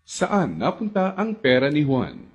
Saan napunta ang pera ni Juan?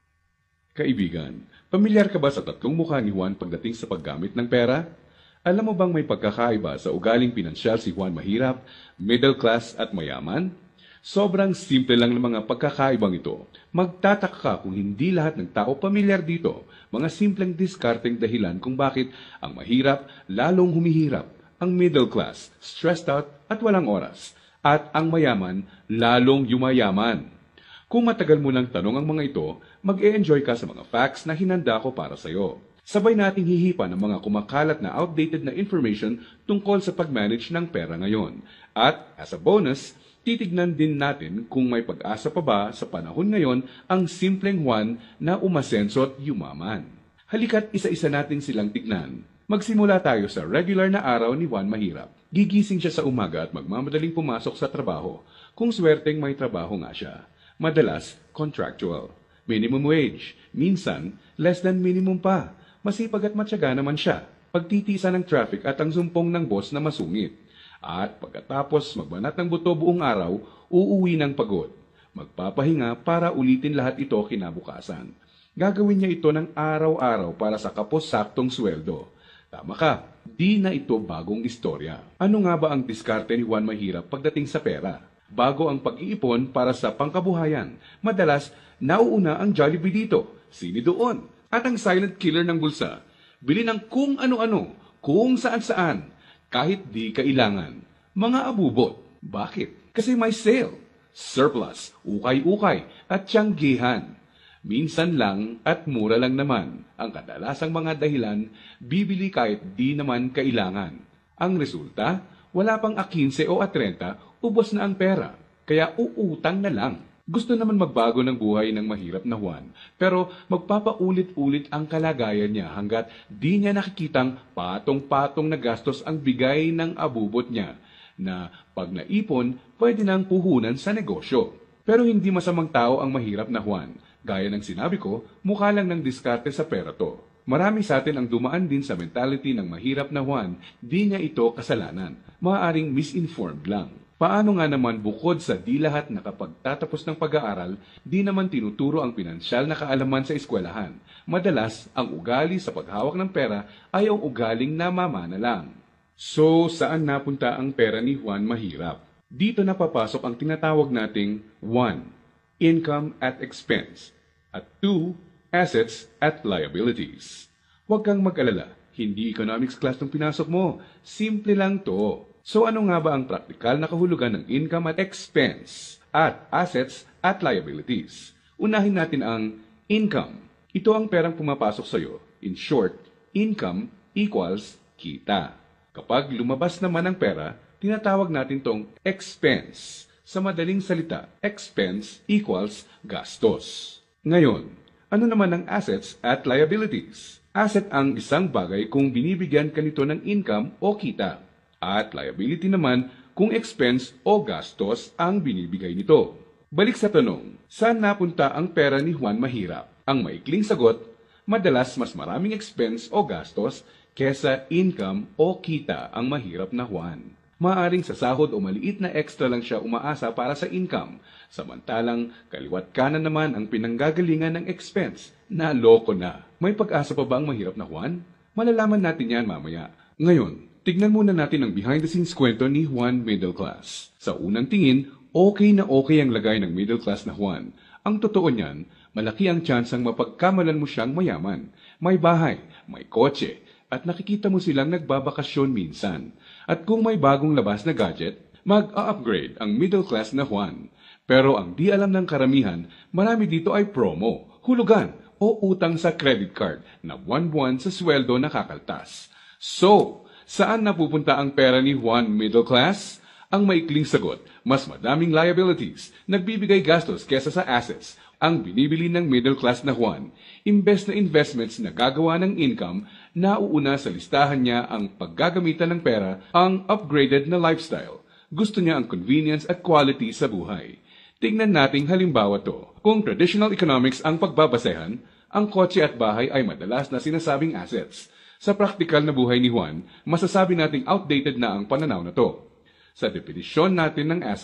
Kaibigan, pamilyar ka ba sa tatlong mukha ni Juan pagdating sa paggamit ng pera? Alam mo bang may pagkakaiba sa ugaling pinansyal si Juan mahirap, middle class at mayaman? Sobrang simple lang ng mga pagkakaibang ito. Magtataka ka kung hindi lahat ng tao pamilyar dito. Mga simpleng diskarteng dahilan kung bakit ang mahirap lalong humihirap, ang middle class stressed out at walang oras, at ang mayaman lalong yumayaman. Kung matagal mo lang tanong ang mga ito, mag-e-enjoy ka sa mga facts na hinanda ko para sa iyo. Sabay nating hihipan ang mga kumakalat na outdated na information tungkol sa pag-manage ng pera ngayon. At as a bonus, titignan din natin kung may pag-asa pa ba sa panahon ngayon ang simpleng Juan na umasenso at yumaman. Halika't isa-isa natin silang tignan. Magsimula tayo sa regular na araw ni Juan Mahirap. Gigising siya sa umaga at magmamadaling pumasok sa trabaho, kung swerteng may trabaho nga siya. Madalas, contractual. Minimum wage. Minsan, less than minimum pa. Masipag at matyaga naman siya. Pagtitiisa ng traffic at ang sumpong ng boss na masungit. At pagkatapos magbanat ng buto buong araw, uuwi ng pagod. Magpapahinga para ulitin lahat ito kinabukasan. Gagawin niya ito ng araw-araw para sa kapos-saktong sweldo. Tama ka, di na ito bagong istorya. Ano nga ba ang diskarte ni Juan Mahirap pagdating sa pera? Bago ang pag-iipon para sa pangkabuhayan, madalas nauuna ang Jollibee dito, sini doon, at ang silent killer ng bulsa. Bili ng kung ano-ano, kung saan-saan, kahit di kailangan. Mga abubot. Bakit? Kasi may sale, surplus, ukay-ukay, at tiyanggihan. Minsan lang at mura lang naman. Ang kadalasang mga dahilan, bibili kahit di naman kailangan. Ang resulta, wala pang 15 o 30, ubos na ang pera. Kaya uutang na lang. Gusto naman magbago ng buhay ng mahirap na Juan, pero magpapaulit-ulit ang kalagayan niya hanggat di niya nakikitang patong-patong na gastos ang bigay ng abubot niya, na pag naipon, pwede nang puhunan sa negosyo. Pero hindi masamang tao ang mahirap na Juan. Gaya ng sinabi ko, mukha lang ng diskarte sa pera to. Marami sa atin ang dumaan din sa mentality ng mahirap na Juan, di niya ito kasalanan. Maaaring misinformed lang. Paano nga naman bukod sa di lahat nakapagtatapos ng pag-aaral, di naman tinuturo ang pinansyal na kaalaman sa eskwelahan. Madalas, ang ugali sa paghawak ng pera ay ang ugaling namamana lang. So, saan napunta ang pera ni Juan Mahirap? Dito napapasok ang tinatawag nating 1. Income at expense, at 2. Assets at liabilities. Huwag kang mag-alala, hindi economics class ng pinasok mo. Simple lang to. So ano nga ba ang praktikal na kahulugan ng income at expense at assets at liabilities? Unahin natin ang income. Ito ang perang pumapasok sa iyo. In short, income equals kita. Kapag lumabas naman ang pera, tinatawag natin tong expense. Sa madaling salita, expense equals gastos. Ngayon, ano naman ang assets at liabilities? Asset ang isang bagay kung binibigyan ka nito ng income o kita. At liability naman kung expense o gastos ang binibigay nito. Balik sa tanong, saan napunta ang pera ni Juan Mahirap? Ang maikling sagot, madalas mas maraming expense o gastos kesa income o kita ang mahirap na Juan. Maaring sa sahod o maliit na extra lang siya umaasa para sa income, samantalang kaliwat kanan naman ang pinanggagalingan ng expense. Naloko na. May pag-asa pa ba ang mahirap na Juan? Malalaman natin yan mamaya. Ngayon, tignan muna natin ang behind-the-scenes kwento ni Juan Middle Class. Sa unang tingin, okay na okay ang lagay ng middle class na Juan. Ang totoo niyan, malaki ang tsansang mapagkamalan mo siyang mayaman. May bahay, may kotse, at nakikita mo silang nagbabakasyon minsan. At kung may bagong labas na gadget, mag-a-upgrade ang middle class na Juan. Pero ang di alam ng karamihan, marami dito ay promo, hulugan, o utang sa credit card na buwan-buwan sa sweldo nakakaltas. So, saan napupunta ang pera ni Juan Middle Class? Ang maikling sagot, mas madaming liabilities, nagbibigay gastos kesa sa assets, ang binibili ng middle class na Juan. Imbes na investments na gagawa ng income, nauuna sa listahan niya ang paggagamitan ng pera, ang upgraded na lifestyle. Gusto niya ang convenience at quality sa buhay. Tingnan nating halimbawa to. Kung traditional economics ang pagbabasehan, ang kotse at bahay ay madalas na sinasabing assets. Sa praktikal na buhay ni Juan, masasabi nating outdated na ang pananaw na to. Sa definisyon natin ng asset,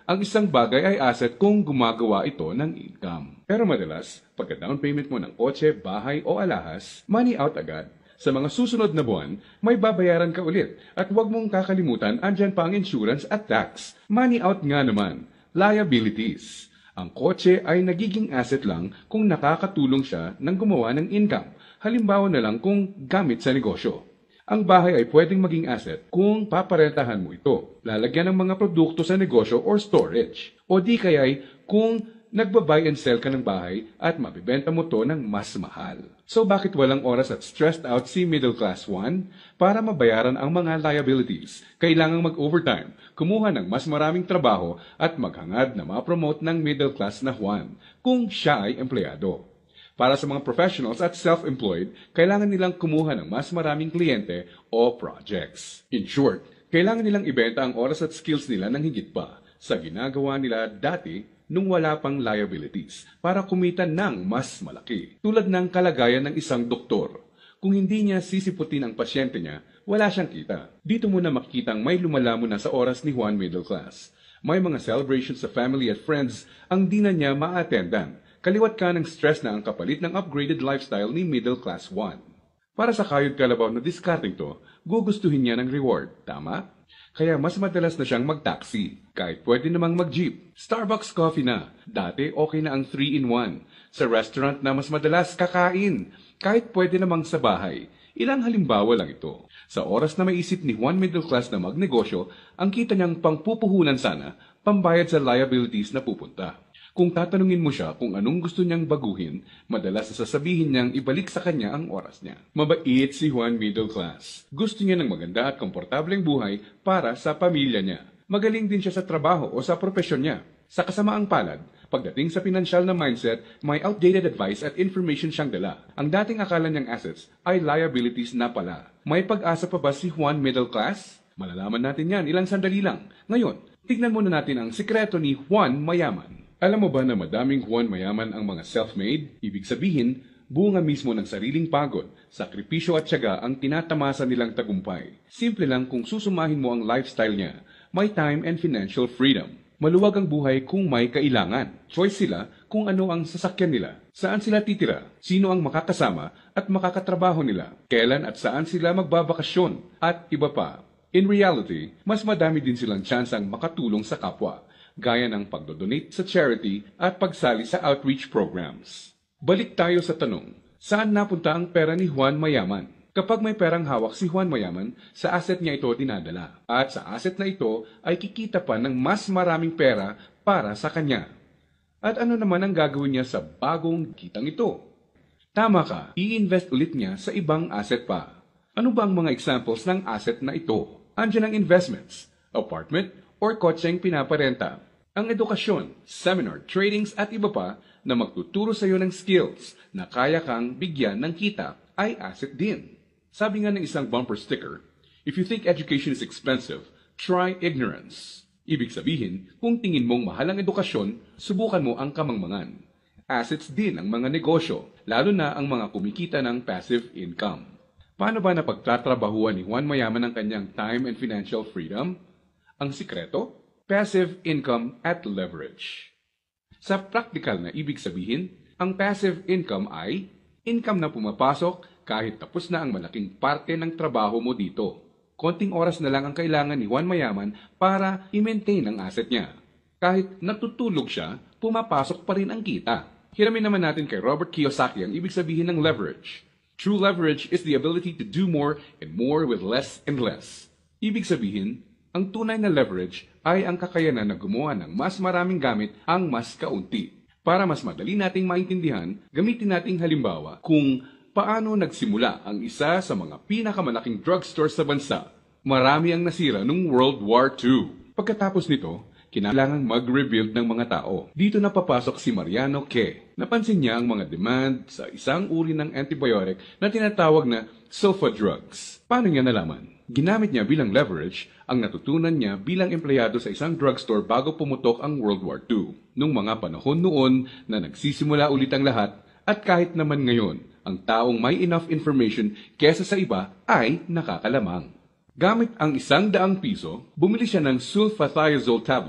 Ang isang bagay ay asset kung gumagawa ito ng income. Pero madalas, pagka down payment mo ng kotse, bahay o alahas, money out agad. Sa mga susunod na buwan, may babayaran ka ulit. At huwag mong kakalimutan, andyan pa ang insurance at tax. Money out nga naman. Liabilities. Ang kotse ay nagiging asset lang kung nakakatulong siya ng gumawa ng income. Halimbawa na lang kung gamit sa negosyo. Ang bahay ay pwedeng maging asset kung paparentahan mo ito. Lalagyan ng mga produkto sa negosyo or storage. O di kaya'y kung nagba-buy and sell ka ng bahay at mabibenta mo to ng mas mahal. So bakit walang oras at stressed out si Middle Class 1? Para mabayaran ang mga liabilities, kailangang mag-overtime, kumuha ng mas maraming trabaho at maghangad na ma-promote ng middle class na Juan kung siya ay empleyado. Para sa mga professionals at self-employed, kailangan nilang kumuha ng mas maraming kliyente o projects. In short, kailangan nilang ibenta ang oras at skills nila ng higit pa sa ginagawa nila dati nung wala pang liabilities para kumita ng mas malaki. Tulad ng kalagayan ng isang doktor. Kung hindi niya sisiputin ang pasyente niya, wala siyang kita. Dito mo na makikitang may lumalamon na sa oras ni Juan Middle Class. May mga celebrations sa family at friends ang di na niya ma-attendan. Kaliwat ka ng stress na ang kapalit ng upgraded lifestyle ni Middle Class 1. Para sa kayod kalabaw na discarding to, gugustuhin niya ng reward, tama? Kaya mas madalas na siyang mag-taxi, kahit pwede namang mag-jeep. Starbucks coffee na. Dati okay na ang 3-in-1. Sa restaurant na mas madalas kakain, kahit pwede namang sa bahay. Ilang halimbawa lang ito. Sa oras na maisip ni Juan Middle Class na magnegosyo, ang kita niyang pangpupuhunan sana, pambayad sa liabilities na pupunta. Kung tatanungin mo siya kung anong gusto niyang baguhin, madalas sasabihin niyang ibalik sa kanya ang oras niya. Mabait si Juan Middle Class. Gusto niya ng maganda at komportableng buhay para sa pamilya niya. Magaling din siya sa trabaho o sa propesyon niya. Sa kasamaang palad, pagdating sa pinansyal na mindset, may outdated advice at information siyang dala. Ang dating akala niyang assets ay liabilities na pala. May pag-asa pa ba si Juan Middle Class? Malalaman natin yan ilang sandali lang. Ngayon, tignan muna natin ang sikreto ni Juan Mayaman. Alam mo ba na madaming Juan Mayaman ang mga self-made? Ibig sabihin, bunga mismo ng sariling pagod, sakripisyo at tiyaga ang tinatamasa nilang tagumpay. Simple lang kung susumahin mo ang lifestyle niya, may time and financial freedom. Maluwag ang buhay kung may kailangan. Choice sila kung ano ang sasakyan nila, saan sila titira, sino ang makakasama at makakatrabaho nila, kailan at saan sila magbabakasyon, at iba pa. In reality, mas madami din silang tsansang makatulong sa kapwa, gaya ng pagdodonate sa charity at pagsali sa outreach programs. Balik tayo sa tanong, saan napunta ang pera ni Juan Mayaman? Kapag may perang hawak si Juan Mayaman, sa asset niya ito dinadala. At sa asset na ito ay kikita pa ng mas maraming pera para sa kanya. At ano naman ang gagawin niya sa bagong kitang ito? Tama ka, i-invest ulit niya sa ibang asset pa. Ano ba ang mga examples ng asset na ito? Andiyan ang investments, apartment, or kotseng pinaparenta. Ang edukasyon, seminar, tradings at iba pa na magtuturo sa iyo ng skills na kaya kang bigyan ng kita ay asset din. Sabi nga ng isang bumper sticker, if you think education is expensive, try ignorance. Ibig sabihin, kung tingin mong mahal ang edukasyon, subukan mo ang kamangmangan. Assets din ang mga negosyo, lalo na ang mga kumikita ng passive income. Paano ba napagtatrabahuan ni Juan Mayaman ang kanyang time and financial freedom? Ang sikreto? Passive income at leverage. Sa practical na ibig sabihin, ang passive income ay income na pumapasok kahit tapos na ang malaking parte ng trabaho mo dito. Konting oras na lang ang kailangan ni Juan Mayaman para i-maintain ang asset niya. Kahit natutulog siya, pumapasok pa rin ang kita. Hiramin naman natin kay Robert Kiyosaki ang ibig sabihin ng leverage. True leverage is the ability to do more and more with less and less. Ibig sabihin, ang tunay na leverage ay ang kakayanan na gumawa ng mas maraming gamit ang mas kaunti. Para mas madali nating maintindihan, gamitin nating halimbawa kung paano nagsimula ang isa sa mga pinakamalaking drugstore sa bansa. Marami ang nasira noong World War II. Pagkatapos nito, kinailangang mag-rebuild ng mga tao. Dito na papasok si Mariano K. Napansin niya ang mga demand sa isang uri ng antibiotic na tinatawag na sulfa drugs. Paano niya nalaman? Ginamit niya bilang leverage ang natutunan niya bilang empleyado sa isang drugstore bago pumutok ang World War II. Nung mga panahon noon na nagsisimula ulit ang lahat at kahit naman ngayon, ang taong may enough information kesa sa iba ay nakakalamang. Gamit ang ₱100, bumili siya ng sulfathiazole tablets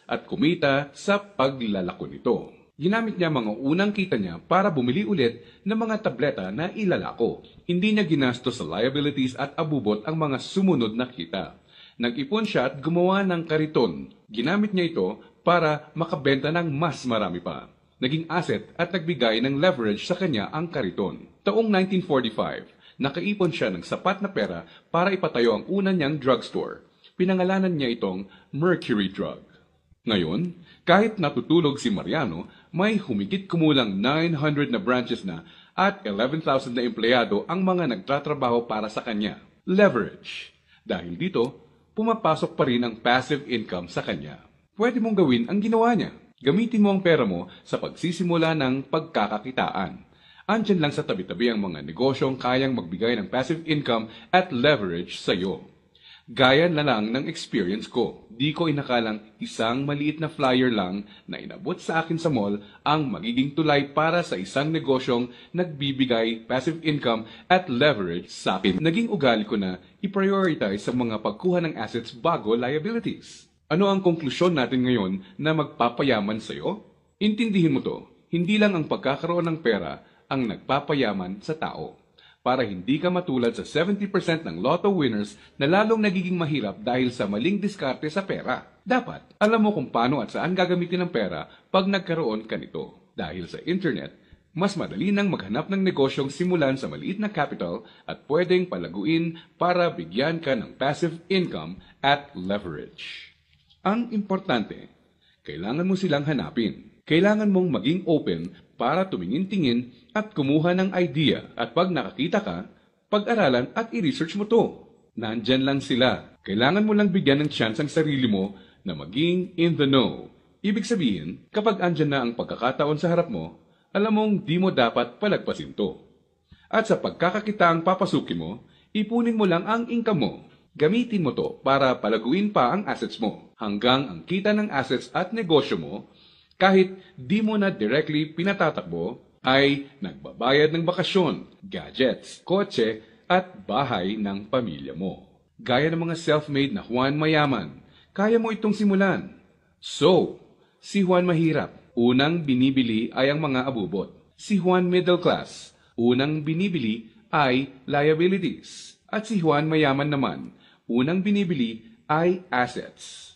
at kumita sa paglalako nito. Ginamit niya mga unang kita niya para bumili ulit ng mga tableta na ilalako. Hindi niya ginastos sa liabilities at abubot ang mga sumunod na kita. Nag-ipon siya at gumawa ng kariton. Ginamit niya ito para makabenta ng mas marami pa. Naging asset at nagbigay ng leverage sa kanya ang kariton. Taong 1945, nakaipon siya ng sapat na pera para ipatayo ang una niyang drugstore. Pinangalanan niya itong Mercury Drug. Ngayon, kahit natutulog si Mariano, may humigit kumulang 900 na branches na at 11,000 na empleyado ang mga nagtatrabaho para sa kanya. Leverage. Dahil dito, pumapasok pa rin ang passive income sa kanya. Pwede mong gawin ang ginawa niya. Gamitin mo ang pera mo sa pagsisimula ng pagkakakitaan. Andyan lang sa tabi-tabi ang mga negosyong kayang magbigay ng passive income at leverage sa iyo. Gaya na lang ng experience ko. Di ko inakalang isang maliit na flyer lang na inabot sa akin sa mall ang magiging tulay para sa isang negosyong nagbibigay passive income at leverage sa akin. Naging ugali ko na i-prioritize sa mga pagkuha ng assets bago liabilities. Ano ang konklusyon natin ngayon na magpapayaman sa iyo? Intindihin mo to, hindi lang ang pagkakaroon ng pera ang nagpapayaman sa tao. Para hindi ka matulad sa 70% ng lotto winners na lalong nagiging mahirap dahil sa maling diskarte sa pera. Dapat, alam mo kung paano at saan gagamitin ang pera pag nagkaroon ka nito. Dahil sa internet, mas madali nang maghanap ng negosyong simulan sa maliit na capital at pwedeng palaguin para bigyan ka ng passive income at leverage. Ang importante, kailangan mo silang hanapin. Kailangan mong maging open para tumingin-tingin at kumuha ng idea at pag nakakita ka, pag-aralan at i-research mo to. Nandyan lang sila. Kailangan mo lang bigyan ng chance ang sarili mo na maging in the know. Ibig sabihin, kapag andyan na ang pagkakataon sa harap mo, alam mong di mo dapat palagpasin to. At sa pagkakakitaang papasukin mo, ipunin mo lang ang income mo. Gamitin mo to para palaguin pa ang assets mo hanggang ang kita ng assets at negosyo mo kahit di mo na directly pinatatakbo, ay nagbabayad ng bakasyon, gadgets, kotse, at bahay ng pamilya mo. Gaya ng mga self-made na Juan Mayaman, kaya mo itong simulan. So, si Juan Mahirap, unang binibili ay ang mga abubot. Si Juan Middle Class, unang binibili ay liabilities. At si Juan Mayaman naman, unang binibili ay assets.